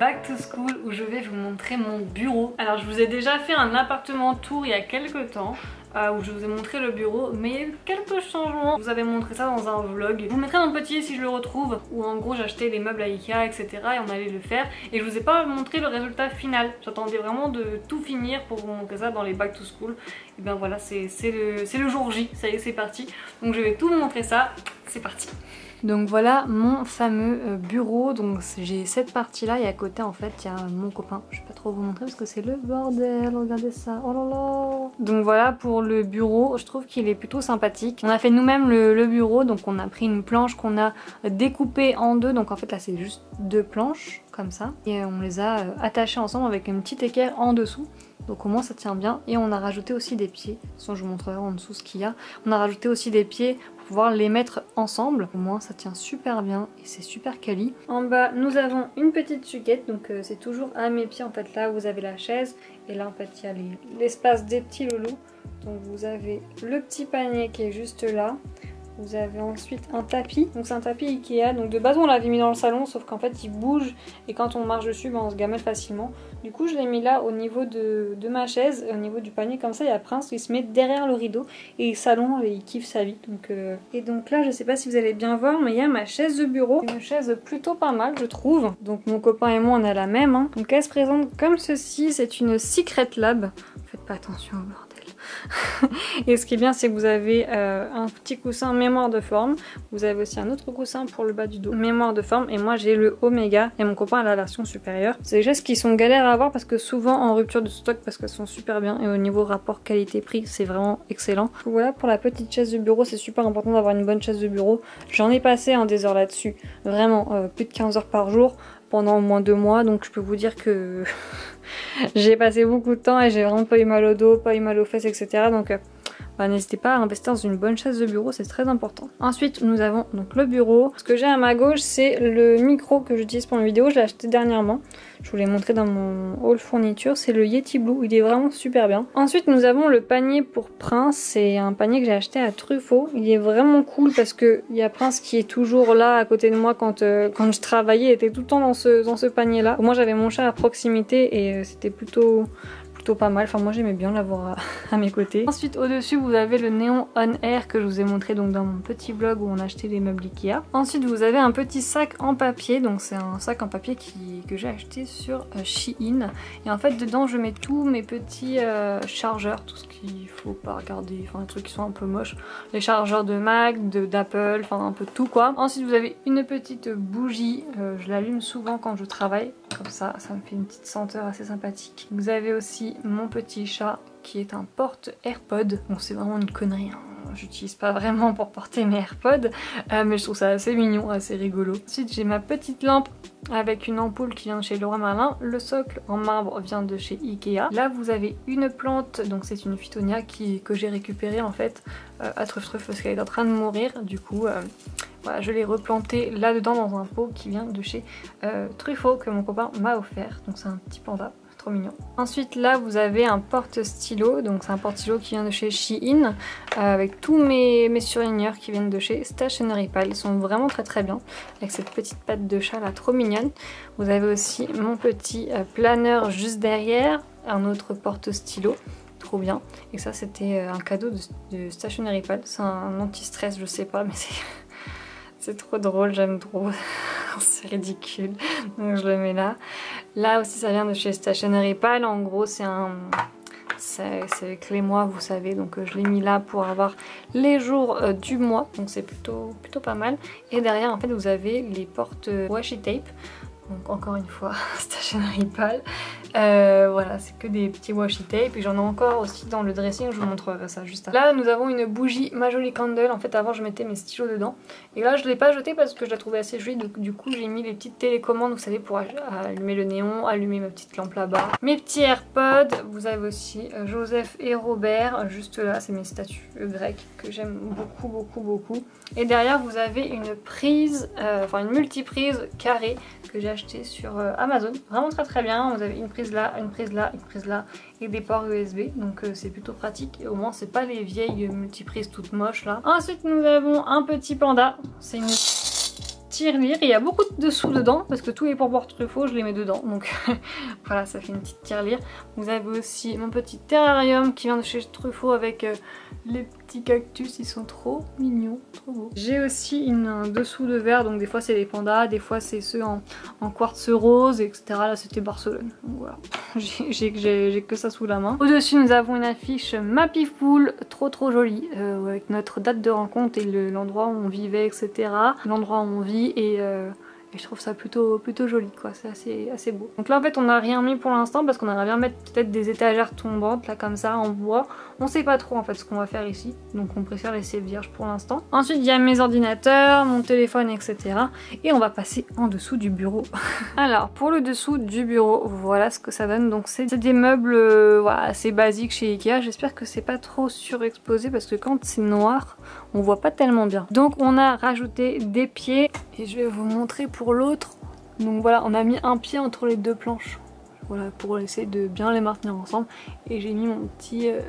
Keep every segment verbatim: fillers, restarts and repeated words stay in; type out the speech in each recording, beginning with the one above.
back to school où je vais vous montrer mon bureau. Alors je vous ai déjà fait un appartement tour il y a quelques temps. Euh, où je vous ai montré le bureau, mais il y a eu quelques changements. Je vous avais montré ça dans un vlog. Je vous mettrai dans le petit si je le retrouve, où en gros j'achetais les meubles à Ikea, et cetera. Et on allait le faire. Et je vous ai pas montré le résultat final. J'attendais vraiment de tout finir pour vous montrer ça dans les back to school. Et bien voilà, c'est le, le jour J. Ça y est, c'est parti. Donc je vais tout vous montrer ça. C'est parti. Donc voilà mon fameux bureau, donc j'ai cette partie là et à côté en fait il y a mon copain. Je vais pas trop vous montrer parce que c'est le bordel, regardez ça, oh là là. Donc voilà pour le bureau, je trouve qu'il est plutôt sympathique. On a fait nous-mêmes le, le bureau, donc on a pris une planche qu'on a découpée en deux, donc en fait là c'est juste deux planches comme ça. Et on les a attachées ensemble avec une petite équerre en dessous. Donc au moins ça tient bien et on a rajouté aussi des pieds, de toute façon je vous montrerai en dessous ce qu'il y a. On a rajouté aussi des pieds pour pouvoir les mettre ensemble, au moins ça tient super bien et c'est super quali. En bas nous avons une petite suquette, donc euh, c'est toujours à mes pieds en fait, là vous avez la chaise et là en fait il y a l'espace des petits loulous. Donc vous avez le petit panier qui est juste là. Vous avez ensuite un tapis, donc c'est un tapis Ikea, donc de base on l'avait mis dans le salon sauf qu'en fait il bouge et quand on marche dessus ben, on se gamelle facilement. Du coup je l'ai mis là au niveau de, de ma chaise, au niveau du panier comme ça il y a Prince qui se met derrière le rideau et il s'allonge et il kiffe sa vie. Donc, euh... Et donc là je sais pas si vous allez bien voir mais il y a ma chaise de bureau, une chaise plutôt pas mal je trouve. Donc mon copain et moi on a la même, hein. Donc elle se présente comme ceci, c'est une Secret Lab, faites pas attention au bordel. Et ce qui est bien c'est que vous avez euh, un petit coussin mémoire de forme, vous avez aussi un autre coussin pour le bas du dos, mémoire de forme, et moi j'ai le Omega et mon copain a la version supérieure. C'est des gestes qui sont galères à avoir parce que souvent en rupture de stock parce qu'elles sont super bien et au niveau rapport qualité-prix c'est vraiment excellent. Voilà pour la petite chaise de bureau, c'est super important d'avoir une bonne chaise de bureau. J'en ai passé un des heures là-dessus, vraiment euh, plus de quinze heures par jour pendant au moins deux mois, donc je peux vous dire que j'ai passé beaucoup de temps et j'ai vraiment pas eu mal au dos, pas eu mal aux fesses, et cetera. Donc euh, bah, n'hésitez pas à investir dans une bonne chaise de bureau, c'est très important. Ensuite nous avons donc le bureau. Ce que j'ai à ma gauche c'est le micro que j'utilise pour mes vidéos, je l'ai acheté dernièrement. Je vous l'ai montré dans mon haul fourniture, c'est le Yeti Blue, il est vraiment super bien. Ensuite nous avons le panier pour Prince, c'est un panier que j'ai acheté à Truffaut. Il est vraiment cool parce que il y a Prince qui est toujours là à côté de moi quand, euh, quand je travaillais, il était tout le temps dans ce, dans ce panier là. Moi j'avais mon chat à proximité et euh, c'était plutôt... plutôt pas mal, enfin moi j'aimais bien l'avoir à, à mes côtés. Ensuite au dessus vous avez le néon on air que je vous ai montré donc dans mon petit vlog où on a acheté les meubles Ikea. Ensuite vous avez un petit sac en papier, donc c'est un sac en papier qui, que j'ai acheté sur euh, Shein. Et en fait dedans je mets tous mes petits euh, chargeurs, tout ce qu'il faut pas regarder, enfin les trucs qui sont un peu moches. Les chargeurs de Mac, d'Apple, enfin un peu tout quoi. Ensuite vous avez une petite bougie, euh, je l'allume souvent quand je travaille, comme ça, ça me fait une petite senteur assez sympathique. Vous avez aussi mon petit chat qui est un porte AirPod. Bon c'est vraiment une connerie, hein. J'utilise pas vraiment pour porter mes AirPods, euh, mais je trouve ça assez mignon, assez rigolo. Ensuite j'ai ma petite lampe avec une ampoule qui vient de chez Leroy Merlin. Le socle en marbre vient de chez Ikea. Là vous avez une plante, donc c'est une Phytonia qui, que j'ai récupérée en fait euh, à Truff Truff parce qu'elle est en train de mourir. Du coup euh, voilà, je l'ai replantée là-dedans dans un pot qui vient de chez euh, Truffaut que mon copain m'a offert. Donc c'est un petit panda. Trop mignon. Ensuite là vous avez un porte-stylo, donc c'est un porte-stylo qui vient de chez Shein euh, avec tous mes, mes surligneurs qui viennent de chez Stationery Pal. Ils sont vraiment très très bien avec cette petite patte de chat là trop mignonne. Vous avez aussi mon petit euh, planeur juste derrière, un autre porte-stylo. Trop bien. Et ça c'était un cadeau de, de Stationery Pal. C'est un anti-stress, je sais pas mais c'est... C'est trop drôle, j'aime trop, c'est ridicule, donc je le mets là. Là aussi ça vient de chez Stationery Pal, en gros c'est un... c'est avec les mois vous savez, donc euh, je l'ai mis là pour avoir les jours euh, du mois, donc c'est plutôt, plutôt pas mal. Et derrière en fait vous avez les portes washi tape, donc encore une fois Stationery Pal. Euh, voilà, c'est que des petits washi tape et j'en ai encore aussi dans le dressing, je vous montrerai ça juste après. Là nous avons une bougie Ma Jolie Candle, en fait avant je mettais mes stylos dedans et là je l'ai pas jetée parce que je la trouvais assez jolie, donc du coup j'ai mis les petites télécommandes vous savez pour allumer le néon, allumer ma petite lampe là-bas. Mes petits AirPods, vous avez aussi Joseph et Robert, juste là c'est mes statues grecques que j'aime beaucoup beaucoup beaucoup. Et derrière vous avez une prise, euh, enfin une multiprise carrée que j'ai acheté sur euh, Amazon, vraiment très très bien. Vous avez une prise là, une prise là, une prise là et des ports U S B, donc euh, c'est plutôt pratique et au moins c'est pas les vieilles multiprises toutes moches là. Ensuite nous avons un petit panda, c'est une... tirelire et il y a beaucoup de dessous dedans parce que tous les pourboires Truffaut je les mets dedans, donc voilà, ça fait une petite tirelire. Vous avez aussi mon petit terrarium qui vient de chez Truffaut avec euh, les petits cactus, ils sont trop mignons, trop beaux. J'ai aussi une, un dessous de verre, donc des fois c'est des pandas, des fois c'est ceux en, en quartz rose, et cetera. Là c'était Barcelone, donc voilà, j'ai que ça sous la main. Au-dessus nous avons une affiche Mapiful, trop trop jolie, euh, avec notre date de rencontre et l'endroit où on vivait, et cetera. L'endroit où on vit et... Euh, Et je trouve ça plutôt, plutôt joli quoi, c'est assez, assez beau. Donc là en fait on n'a rien mis pour l'instant parce qu'on aimerait bien mettre peut-être des étagères tombantes là comme ça en bois. On sait pas trop en fait ce qu'on va faire ici, donc on préfère laisser vierge pour l'instant. Ensuite il y a mes ordinateurs, mon téléphone, et cetera. Et on va passer en dessous du bureau. Alors pour le dessous du bureau, voilà ce que ça donne. Donc c'est des meubles euh, voilà, assez basiques chez Ikea. J'espère que c'est pas trop surexposé parce que quand c'est noir on voit pas tellement bien. Donc on a rajouté des pieds et je vais vous montrer pour l'autre. Donc voilà, on a mis un pied entre les deux planches. Voilà, pour essayer de bien les maintenir ensemble. Et j'ai mis mon petit... Euh...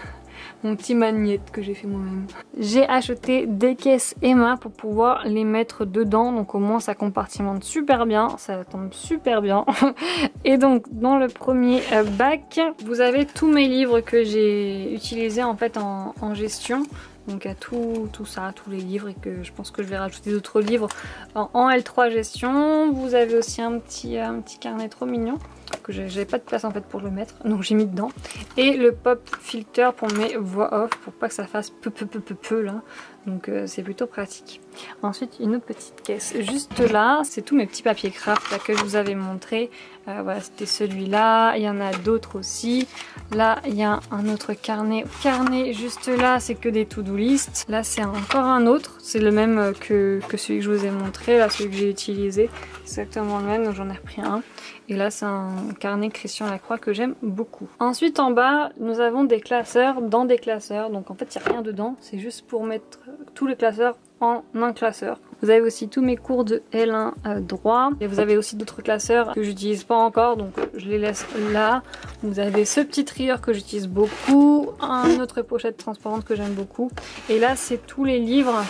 mon petit magnète que j'ai fait moi-même. J'ai acheté des caisses Emma pour pouvoir les mettre dedans, donc au moins ça compartimente super bien, ça tombe super bien. Et donc dans le premier bac, vous avez tous mes livres que j'ai utilisés en fait en, en gestion. Donc à tout, tout ça, tous les livres, et que je pense que je vais rajouter d'autres livres en, en L trois gestion. Vous avez aussi un petit, un petit carnet trop mignon que j'avais pas de place en fait pour le mettre, donc j'ai mis dedans. Et le pop filter pour mes voix off, pour pas que ça fasse peu peu peu peu peu là. Donc euh, c'est plutôt pratique. Ensuite une autre petite caisse juste là, c'est tous mes petits papiers craft là, que je vous avais montré. Euh, voilà, c'était celui-là, il y en a d'autres aussi. Là il y a un autre carnet. Carnet juste là, c'est que des to-do list. Là c'est encore un autre, c'est le même que, que celui que je vous ai montré, là celui que j'ai utilisé. Exactement le même, donc j'en ai repris un. Et là c'est un carnet Christian Lacroix que j'aime beaucoup. Ensuite en bas nous avons des classeurs dans des classeurs. Donc en fait il n'y a rien dedans, c'est juste pour mettre tous les classeurs en un classeur. Vous avez aussi tous mes cours de L un euh, droit. Et vous avez aussi d'autres classeurs que j'utilise pas encore, donc je les laisse là. Vous avez ce petit trieur que j'utilise beaucoup, un autre pochette transparente que j'aime beaucoup. Et là c'est tous les livres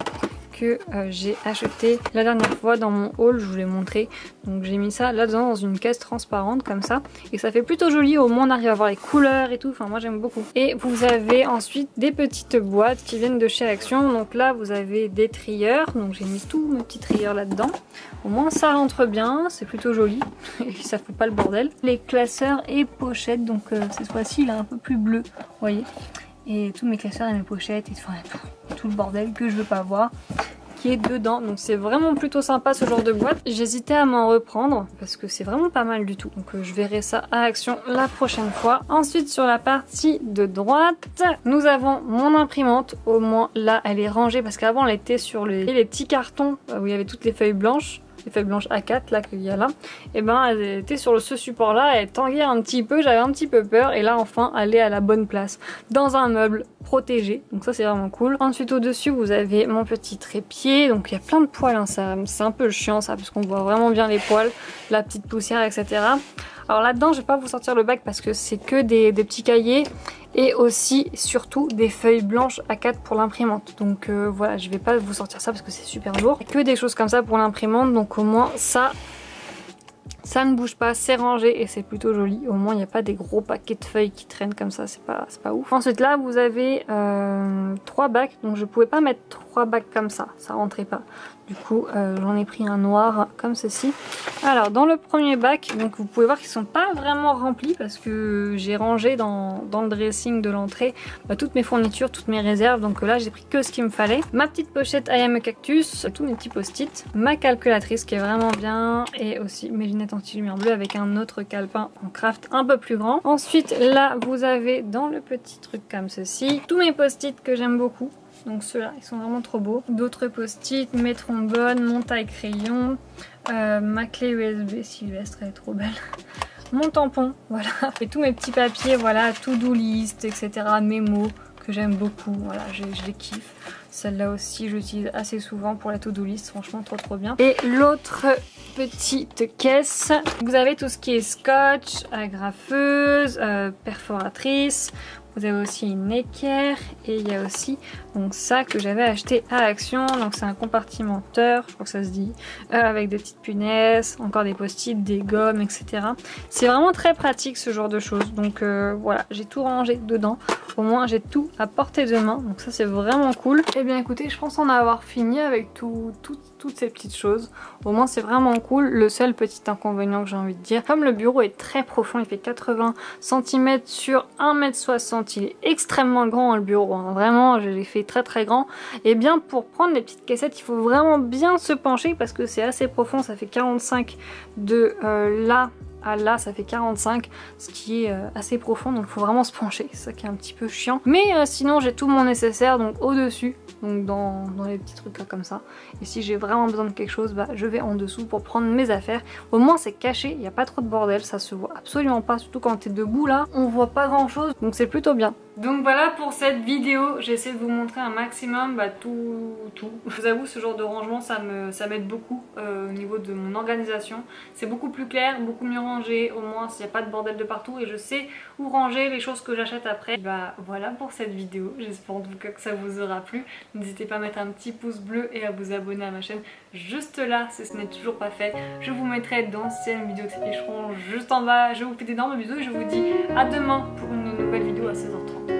que euh, j'ai acheté la dernière fois dans mon haul, je vous l'ai montré. Donc j'ai mis ça là-dedans dans une caisse transparente comme ça. Et ça fait plutôt joli, au moins on arrive à voir les couleurs et tout. Enfin moi j'aime beaucoup. Et vous avez ensuite des petites boîtes qui viennent de chez Action. Donc là vous avez des trieurs. Donc j'ai mis tous mes petits trieurs là-dedans. Au moins ça rentre bien, c'est plutôt joli. Et ça fout pas le bordel. Les classeurs et pochettes. Donc euh, cette fois-ci il est un peu plus bleu, vous voyez. Et tous mes classeurs et mes pochettes et enfin, tout, tout le bordel que je veux pas voir qui est dedans. Donc c'est vraiment plutôt sympa ce genre de boîte. J'hésitais à m'en reprendre parce que c'est vraiment pas mal du tout. Donc euh, je verrai ça à Action la prochaine fois. Ensuite sur la partie de droite, nous avons mon imprimante. Au moins là elle est rangée parce qu'avant elle était sur les, les petits cartons où il y avait toutes les feuilles blanches. Les feuilles blanches A quatre là qu'il y a là, et ben elle était sur ce support là, elle tanguait un petit peu, j'avais un petit peu peur, et là enfin elle est à la bonne place dans un meuble protégé, donc ça c'est vraiment cool. Ensuite au dessus vous avez mon petit trépied, donc il y a plein de poils, hein, ça c'est un peu chiant ça parce qu'on voit vraiment bien les poils, la petite poussière, etc. Alors là-dedans je vais pas vous sortir le bac parce que c'est que des, des petits cahiers et aussi surtout des feuilles blanches A quatre pour l'imprimante. Donc euh, voilà, je vais pas vous sortir ça parce que c'est super lourd. Que des choses comme ça pour l'imprimante, donc au moins ça, ça ne bouge pas, c'est rangé et c'est plutôt joli. Au moins il n'y a pas des gros paquets de feuilles qui traînent comme ça, c'est pas, c'est pas ouf. Ensuite là vous avez euh, trois bacs, donc je pouvais pas mettre trois bacs comme ça, ça rentrait pas. Du coup euh, j'en ai pris un noir comme ceci. Alors dans le premier bac, donc vous pouvez voir qu'ils sont pas vraiment remplis parce que j'ai rangé dans, dans le dressing de l'entrée bah, toutes mes fournitures, toutes mes réserves. Donc là j'ai pris que ce qu'il me fallait. Ma petite pochette I am a cactus, tous mes petits post-it, ma calculatrice qui est vraiment bien et aussi mes lunettes anti-lumière bleue avec un autre calepin en craft un peu plus grand. Ensuite là vous avez dans le petit truc comme ceci tous mes post-it que j'aime beaucoup. Donc ceux-là, ils sont vraiment trop beaux. D'autres post-it, mes trombones, mon taille-crayon, euh, ma clé U S B Sylvestre, elle est trop belle. Mon tampon, voilà. Et tous mes petits papiers, voilà, to-do list, et cetera. Mes mots que j'aime beaucoup, voilà, je, je les kiffe. Celle-là aussi, je l'utilise assez souvent pour la to-do list, franchement trop trop bien. Et l'autre petite caisse, vous avez tout ce qui est scotch, agrafeuse, euh, perforatrice. Vous avez aussi une équerre et il y a aussi donc ça que j'avais acheté à Action. Donc c'est un compartimenteur, je crois que ça se dit, euh, avec des petites punaises, encore des post-it, des gommes, et cetera. C'est vraiment très pratique ce genre de choses. Donc euh, voilà, j'ai tout rangé dedans. Au moins j'ai tout à portée de main. Donc ça c'est vraiment cool. Et bien écoutez, je pense en avoir fini avec tout, tout, toutes ces petites choses. Au moins c'est vraiment cool. Le seul petit inconvénient que j'ai envie de dire, comme le bureau est très profond, il fait quatre-vingts centimètres sur un mètre soixante, il est extrêmement grand hein, le bureau, hein. Vraiment je l'ai fait très très grand, et bien pour prendre les petites caissettes il faut vraiment bien se pencher parce que c'est assez profond, ça fait quarante-cinq de euh, là à là, ça fait quarante-cinq, ce qui est euh, assez profond, donc il faut vraiment se pencher, c'est ça qui est un petit peu chiant. Mais euh, sinon j'ai tout mon nécessaire donc au dessus, donc dans, dans les petits trucs là comme ça, et si j'ai vraiment besoin de quelque chose, bah je vais en dessous pour prendre mes affaires. Au moins c'est caché, il n'y a pas trop de bordel, ça se voit absolument pas, surtout quand t'es debout là, on voit pas grand chose, donc c'est plutôt bien. Donc voilà pour cette vidéo, j'ai essayé de vous montrer un maximum bah, tout, tout. Je vous avoue ce genre de rangement ça me ça m'aide beaucoup euh, au niveau de mon organisation. C'est beaucoup plus clair, beaucoup mieux rangé, au moins s'il n'y a pas de bordel de partout et je sais où ranger les choses que j'achète après. Bah voilà pour cette vidéo, j'espère en tout cas que ça vous aura plu. N'hésitez pas à mettre un petit pouce bleu et à vous abonner à ma chaîne juste là si ce n'est toujours pas fait. Je vous mettrai d'anciennes vidéos qui s'afficheront juste en bas. Je vous fais d'énormes bisous et je vous dis à demain pour une nouvelle vidéo à seize heures trente.